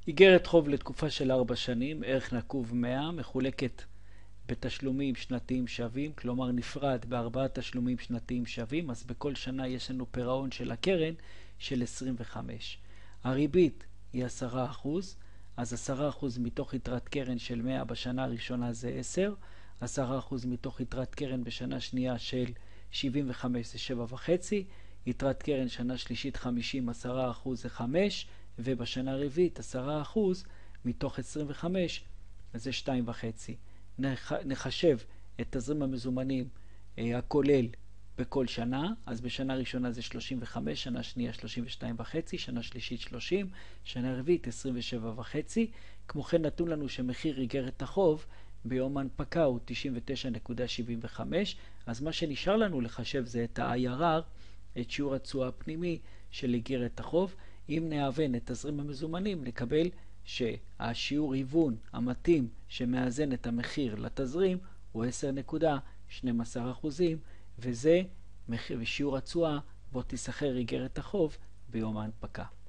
איגרת חוב לתקופה של 4 שנים, ערך נקוב 100, מחולקת בתשלומים שנתיים שווים, כלומר נפרד ב4 תשלומים שנתיים שווים, אז בכל שנה יש לנו פירעון של הקרן של 25. הריבית היא 10%, אז 10% מתוך יתרת קרן של 100 בשנה הראשונה זה 10, 10% מתוך יתרת קרן בשנה שנייה של 75 זה 7.5, יתרת קרן שנה שלישית 50, 10% זה 5, ובשנה רביעית 10% מתוך 25 זה 2.5. נחשב את תזרים המזומנים הכולל בכל שנה, אז בשנה ראשונה זה 35, שנה שנייה 32.5, שנה שלישית 30, שנה רביעית 27.5. כמו כן נתון לנו שמחיר איגרת החוב ביום ההנפקה הוא 99.75, אז מה שנשאר לנו לחשב זה את ה-IRR, את שיעור התשואה הפנימי של איגרת החוב. אם נהוון את תזרים המזומנים נקבל שהשיעור היוון המתאים שמאזן את המחיר לתזרים הוא 10.12%, וזה שיעור התשואה בו תיסחר איגרת החוב ביום ההנפקה.